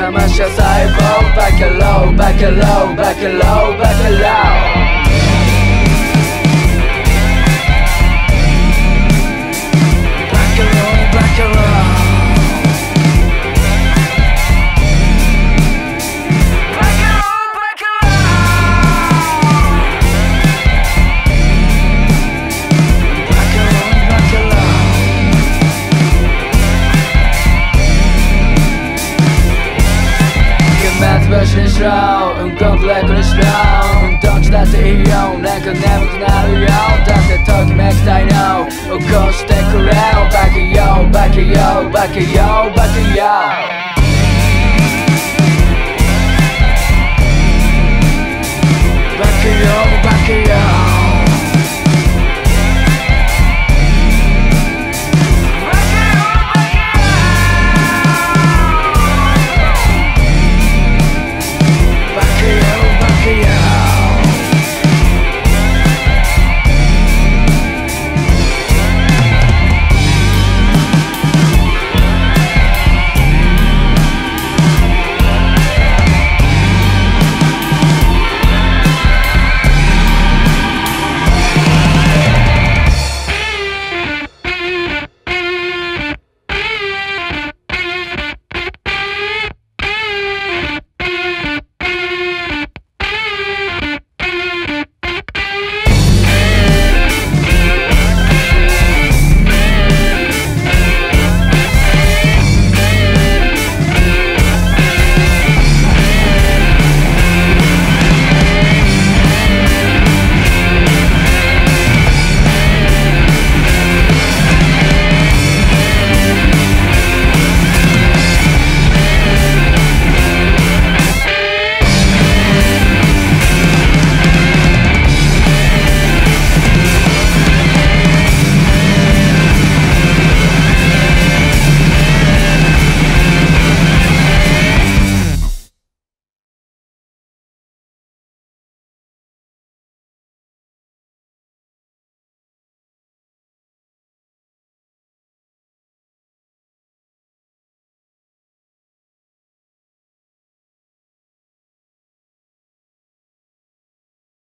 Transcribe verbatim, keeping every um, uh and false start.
魂は細胞バカローバカローバカローバカローにしろうんこんくらいこにしろうんどっちだっていいよなんか眠くなるよだってときめきたいの起こしてくれよバカよバカよバカよバカよバカよバカよ